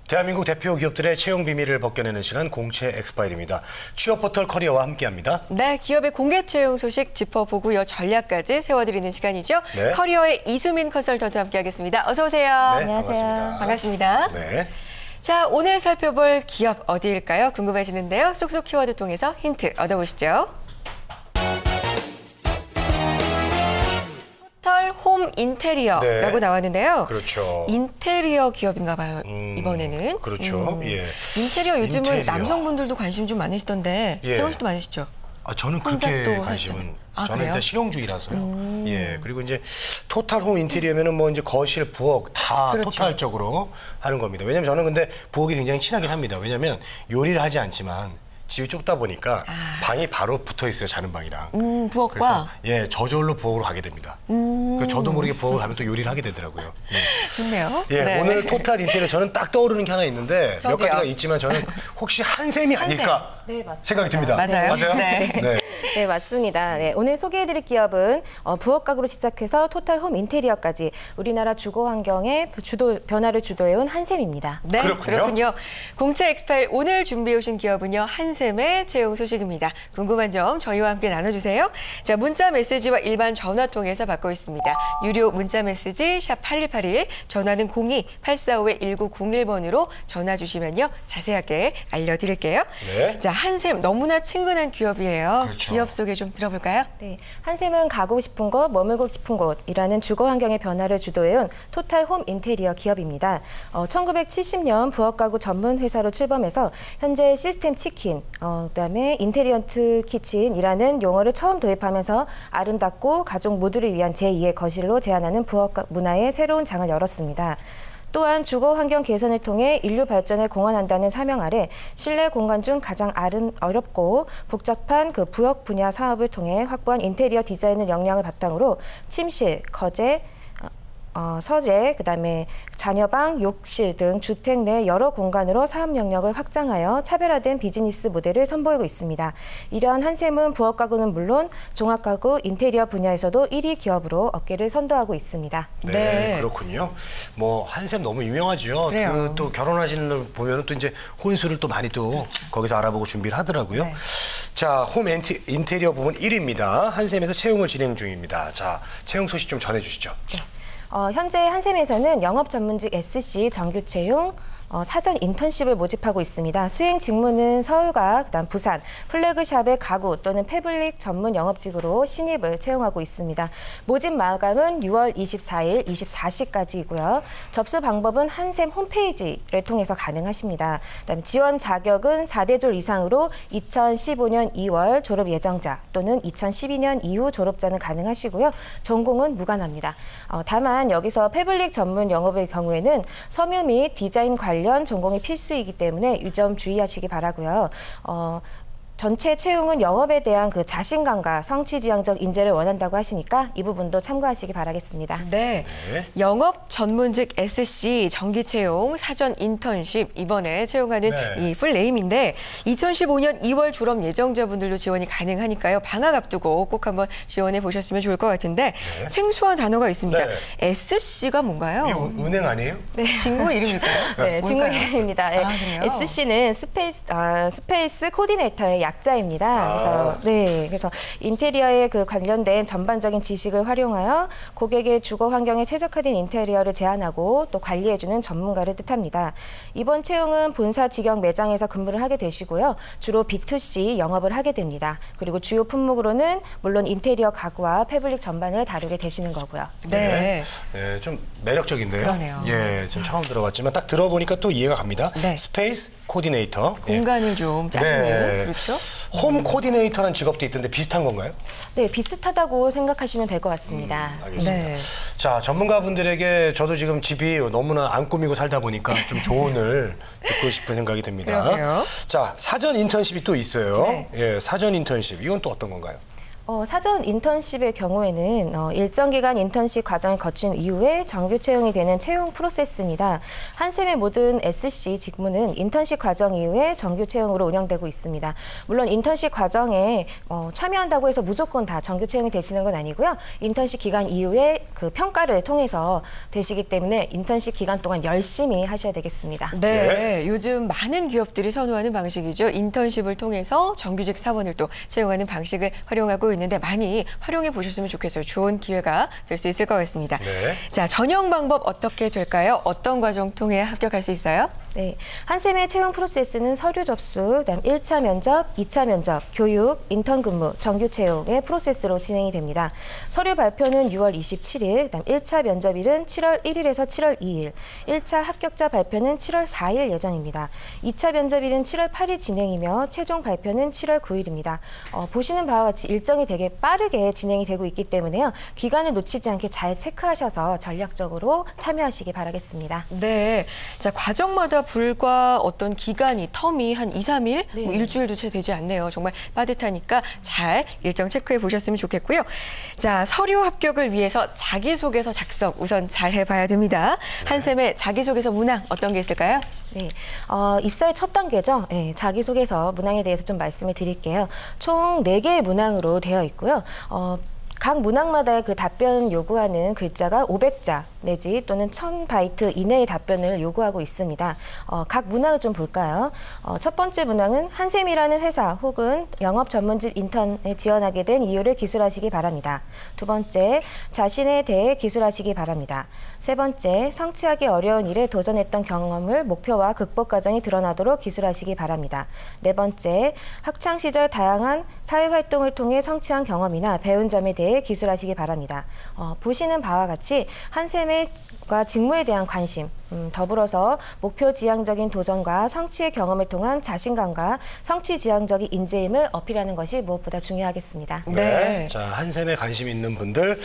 대한민국 대표 기업들의 채용 비밀을 벗겨내는 시간 공채 엑스파일입니다. 취업 포털 커리어와 함께합니다. 네, 기업의 공개 채용 소식 짚어보고요. 전략까지 세워드리는 시간이죠. 네. 커리어의 이수민 컨설턴트와 함께하겠습니다. 어서 오세요. 네, 안녕하세요. 반갑습니다. 네. 자, 오늘 살펴볼 기업 어디일까요? 궁금해지는데요. 쏙쏙 키워드 통해서 힌트 얻어보시죠. 토탈 홈 인테리어라고 나왔는데요. 그렇죠. 인테리어 기업인가 봐요, 이번에는. 그렇죠. 예. 인테리어 요즘은 인테리어. 남성분들도 관심 좀 많으시던데, 예. 재원 씨도 많으시죠? 저는 혼자 그렇게 또 관심은 하시잖아요. 아, 저는 그래요? 일단 실용주의라서요. 예. 그리고 이제 토탈 홈 인테리어면은 뭐 이제 거실, 부엌 다 그렇죠. 토탈적으로 하는 겁니다. 왜냐면 저는 근데 부엌이 굉장히 친하긴 합니다. 왜냐면 요리를 하지 않지만 집이 좁다 보니까 방이 바로 붙어 있어요, 자는 방이랑. 부엌과? 그래서 예, 저절로 부엌으로 가게 됩니다. 그래서 저도 모르게 부엌을 가면 또 요리를 하게 되더라고요. 좋네요. 예, 네. 오늘 토탈 인테리어 저는 딱 떠오르는 게 하나 있는데 몇 저도요. 가지가 있지만 저는 혹시 한샘이 아닐까 네, 맞습니다. 생각이 듭니다. 맞아요. 네. 네, 맞습니다. 네, 오늘 소개해드릴 기업은 부엌 가구로 시작해서 토탈 홈 인테리어까지 우리나라 주거 환경의 변화를 주도해온 한샘입니다. 네, 그렇군요. 공채 엑스파일 오늘 준비해 오신 기업은요. 한샘의 채용 소식입니다. 궁금한 점 저희와 함께 나눠주세요. 자, 문자 메시지와 일반 전화 통해서 받고 있습니다. 유료 문자 메시지 샵 8181, 전화는 02-845-1901번으로 전화 주시면요. 자세하게 알려드릴게요. 네. 자, 한샘 너무나 친근한 기업이에요. 그렇죠. 기업 소개 좀 들어볼까요? 네, 한샘은 가고 싶은 곳, 머물고 싶은 곳이라는 주거 환경의 변화를 주도해온 토탈 홈 인테리어 기업입니다. 1970년 부엌 가구 전문 회사로 출범해서 현재 시스템 치킨, 그다음에 인테리언트 키친이라는 용어를 처음 도입하면서 아름답고 가족 모두를 위한 제2의 거실로 제안하는 부엌 문화의 새로운 장을 열었습니다. 또한 주거 환경 개선을 통해 인류 발전에 공헌한다는 사명 아래 실내 공간 중 가장 어렵고 복잡한 그 부엌 분야 사업을 통해 확보한 인테리어 디자인을 역량을 바탕으로 침실, 거제, 서재, 그다음에 자녀방, 욕실 등 주택 내 여러 공간으로 사업 영역을 확장하여 차별화된 비즈니스 모델을 선보이고 있습니다. 이러한 한샘은 부엌 가구는 물론 종합 가구, 인테리어 분야에서도 1위 기업으로 어깨를 선도하고 있습니다. 네, 그렇군요. 뭐 한샘 너무 유명하죠. 그래요. 그 또 결혼하시는 걸 보면 또 이제 혼수를 또 많이 또 거기서 알아보고 준비를 하더라고요. 네. 자, 홈 인테리어 부분 1위입니다. 한샘에서 채용을 진행 중입니다. 자, 채용 소식 좀 전해주시죠. 네. 현재 한샘에서는 영업 전문직 SC 정규 채용, 사전 인턴십을 모집하고 있습니다. 수행 직무는 서울과 그다음 부산, 플래그샵의 가구 또는 패블릭 전문 영업직으로 신입을 채용하고 있습니다. 모집 마감은 6월 24일 24시까지이고요. 접수 방법은 한샘 홈페이지를 통해서 가능하십니다. 그다음 지원 자격은 4대졸 이상으로 2015년 2월 졸업 예정자 또는 2012년 이후 졸업자는 가능하시고요. 전공은 무관합니다. 다만 여기서 패블릭 전문 영업의 경우에는 섬유 및 디자인 관련 전공이 필수이기 때문에 이 점 주의하시기 바라고요. 전체 채용은 영업에 대한 그 자신감과 성취지향적 인재를 원한다고 하시니까 이 부분도 참고하시기 바라겠습니다. 네. 영업 전문직 SC 정기 채용 사전 인턴십 이번에 채용하는 이 풀네임인데 2015년 2월 졸업 예정자분들도 지원이 가능하니까요. 방학 앞두고 꼭 한번 지원해 보셨으면 좋을 것 같은데 생소한 단어가 있습니다. SC가 뭔가요? 이거 은행 아니에요? 네. 친구 이름일까요? 네, 친구 이름입니다. 네. 그래요? SC는 스페이스 코디네이터의 약자입니다. 그래서 인테리어에 그 관련된 전반적인 지식을 활용하여 고객의 주거 환경에 최적화된 인테리어를 제안하고 또 관리해주는 전문가를 뜻합니다. 이번 채용은 본사 직영 매장에서 근무를 하게 되시고요. 주로 B2C 영업을 하게 됩니다. 그리고 주요 품목으로는 물론 인테리어 가구와 패블릭 전반을 다루게 되시는 거고요. 네. 네, 좀 매력적인데요. 그러네요. 예, 좀 처음 들어봤지만 딱 들어보니까 또 이해가 갑니다. 네. 스페이스 코디네이터. 공간을 좀 짜주는 그렇죠? 홈 코디네이터라는 직업도 있던데 비슷한 건가요? 네, 비슷하다고 생각하시면 될 것 같습니다. 알겠습니다. 네. 자, 전문가분들에게 저도 지금 집이 너무나 안 꾸미고 살다 보니까 좀 조언을 듣고 싶은 생각이 듭니다. 그러게요. 자, 사전 인턴십이 또 있어요. 네. 예, 사전 인턴십. 이건 또 어떤 건가요? 사전 인턴십의 경우에는 일정 기간 인턴십 과정을 거친 이후에 정규 채용이 되는 채용 프로세스입니다. 한샘의 모든 SC 직무는 인턴십 과정 이후에 정규 채용으로 운영되고 있습니다. 물론 인턴십 과정에 참여한다고 해서 무조건 다 정규 채용이 되시는 건 아니고요. 인턴십 기간 이후에 그 평가를 통해서 되시기 때문에 인턴십 기간 동안 열심히 하셔야 되겠습니다. 네, 요즘 많은 기업들이 선호하는 방식이죠. 인턴십을 통해서 정규직 사원을 또 채용하는 방식을 활용하고 있는데 많이 활용해 보셨으면 좋겠어요. 좋은 기회가 될 수 있을 것 같습니다. 네. 자, 전형 방법 어떻게 될까요? 어떤 과정 통해 합격할 수 있어요? 네, 한샘의 채용 프로세스는 서류 접수, 그다음 1차 면접, 2차 면접, 교육, 인턴 근무, 정규 채용의 프로세스로 진행이 됩니다. 서류 발표는 6월 27일, 그다음 1차 면접일은 7월 1일에서 7월 2일, 1차 합격자 발표는 7월 4일 예정입니다. 2차 면접일은 7월 8일 진행이며 최종 발표는 7월 9일입니다. 보시는 바와 같이 일정이 되게 빠르게 진행이 되고 있기 때문에요. 기간을 놓치지 않게 잘 체크하셔서 전략적으로 참여하시기 바라겠습니다. 네, 자, 과정마다 불과 어떤 기간이, 텀이 한 2, 3일, 네. 뭐 일주일도 채 되지 않네요. 정말 빠듯하니까 잘 일정 체크해 보셨으면 좋겠고요. 자, 서류 합격을 위해서 자기소개서 작성 우선 잘 해봐야 됩니다. 한샘의 자기소개서 문항 어떤 게 있을까요? 네, 입사의 첫 단계죠. 네, 자기소개서 문항에 대해서 좀 말씀을 드릴게요. 총 4개의 문항으로 되어 있고요. 각 문항마다 그 답변 요구하는 글자가 500자 내지 또는 1000바이트 이내의 답변을 요구하고 있습니다. 각 문항을 좀 볼까요? 첫 번째 문항은 한샘이라는 회사 혹은 영업 전문직 인턴에 지원하게 된 이유를 기술하시기 바랍니다. 두 번째, 자신에 대해 기술하시기 바랍니다. 세 번째, 성취하기 어려운 일에 도전했던 경험을 목표와 극복 과정이 드러나도록 기술하시기 바랍니다. 네 번째, 학창시절 다양한 사회활동을 통해 성취한 경험이나 배운 점에 대해 기술하시기 바랍니다. 보시는 바와 같이 한샘과 직무에 대한 관심, 더불어서 목표 지향적인 도전과 성취의 경험을 통한 자신감과 성취 지향적인 인재임을 어필하는 것이 무엇보다 중요하겠습니다. 네. 자, 한샘에 관심 있는 분들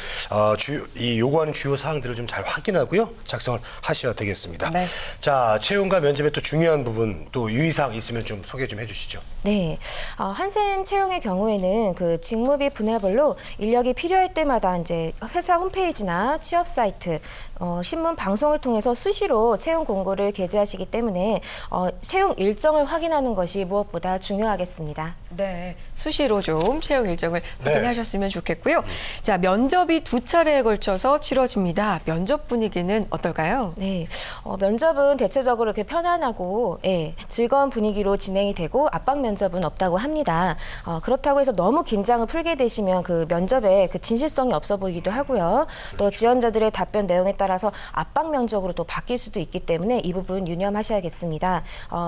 이 요구하는 주요 사항들을 좀 잘 확인하고요. 작성을 하셔야 되겠습니다. 네. 자, 채용과 면접의 또 중요한 부분, 또 유의사항 있으면 좀 소개 좀 해주시죠. 네, 한샘 채용의 경우에는 그 직무비 분야별로 인력이 필요할 때마다 이제 회사 홈페이지나 취업 사이트, 신문 방송을 통해서 수시로 채용 공고를 게재하시기 때문에 채용 일정을 확인하는 것이 무엇보다 중요하겠습니다. 네, 수시로 좀 채용 일정을 확인하셨으면 좋겠고요. 자, 면접이 2차례에 걸쳐서 치러집니다. 면접 분위기는 어떨까요? 네, 면접은 대체적으로 이렇게 편안하고 즐거운 분위기로 진행이 되고 압박 면접은 없다고 합니다. 그렇다고 해서 너무 긴장을 풀게 되시면 그 면접에 그 진실성이 없어 보이기도 하고요. 또 지원자들의 답변 내용에 따라서 압박 면접으로 또 바뀔 수도 있기 때문에 이 부분 유념하셔야겠습니다.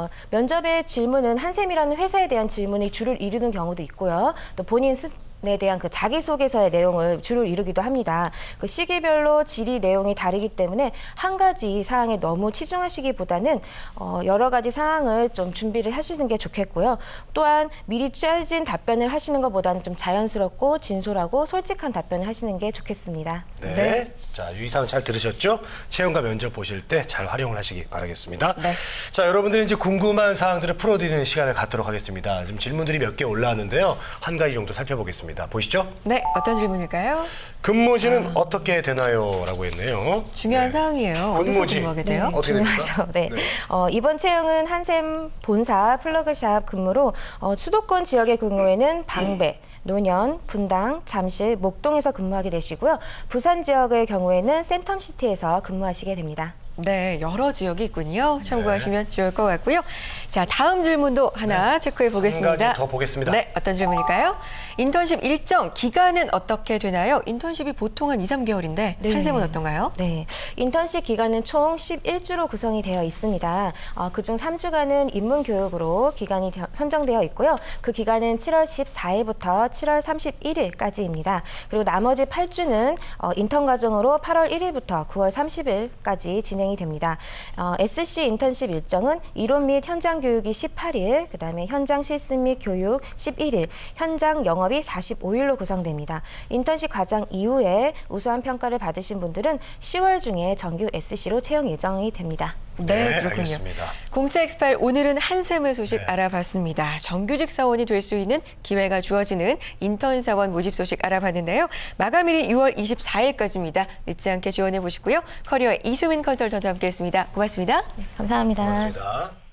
면접의 질문은 한샘이라는 회사에 대한 질문이 주를 이루는 경우도 있고요. 또 본인에 대한 그 자기소개서의 내용을 주를 이루기도 합니다. 그 시기별로 질의 내용이 다르기 때문에 한 가지 사항에 너무 치중하시기보다는 여러 가지 사항을 좀 준비를 하시는 게 좋겠고요. 또한 미리 짜진 답변을 하시는 것보다는 좀 자연스럽고 진솔하고 솔직한 답변을 하시는 게 좋겠습니다. 네. 자, 유의사항 잘 들으셨죠? 채용과 면접 보실 때 잘 활용을 하시기 바라겠습니다. 네. 자, 여러분들이 이제 궁금한 사항들을 풀어드리는 시간을 갖도록 하겠습니다. 지금 질문들이 몇 개 올라왔는데요. 한 가지 정도 살펴보겠습니다. 보시죠. 네, 어떤 질문일까요? 근무지는 어떻게 되나요? 라고 했네요. 중요한 사항이에요. 어디서 근무지. 근무하게 돼요? 어떻게 됩니까? 중요하죠. 네. 이번 채용은 한샘 본사 플러그샵 근무로 수도권 지역의 근무에는 방배, 노년, 분당, 잠실, 목동에서 근무하게 되시고요. 부산 지역의 경우에는 센텀시티에서 근무하시게 됩니다. 네, 여러 지역이 있군요. 참고하시면 좋을 것 같고요. 자, 다음 질문도 하나 체크해 보겠습니다. 한 가지 더 보겠습니다. 네, 어떤 질문일까요? 인턴십 일정, 기간은 어떻게 되나요? 인턴십이 보통 한 2, 3개월인데 한샘은 어떤가요? 네, 인턴십 기간은 총 11주로 구성이 되어 있습니다. 그중 3주간은 입문교육으로 기간이 선정되어 있고요. 그 기간은 7월 14일부터 7월 31일까지입니다. 그리고 나머지 8주는 인턴 과정으로 8월 1일부터 9월 30일까지 진행이 됩니다. SC 인턴십 일정은 이론 및 현장 교육이 18일, 그다음에 현장 실습 및 교육 11일, 현장 영업이 45일로 구성됩니다. 인턴십 과정 이후에 우수한 평가를 받으신 분들은 10월 중에 정규 SC로 채용 예정이 됩니다. 네, 그렇군요. 알겠습니다. 공채 엑스파일 오늘은 한샘의 소식 알아봤습니다. 정규직 사원이 될 수 있는 기회가 주어지는 인턴 사원 모집 소식 알아봤는데요. 마감일이 6월 24일까지입니다. 늦지 않게 지원해 보시고요. 커리어의 이수민 컨설턴트와 함께했습니다. 고맙습니다. 감사합니다. 고맙습니다.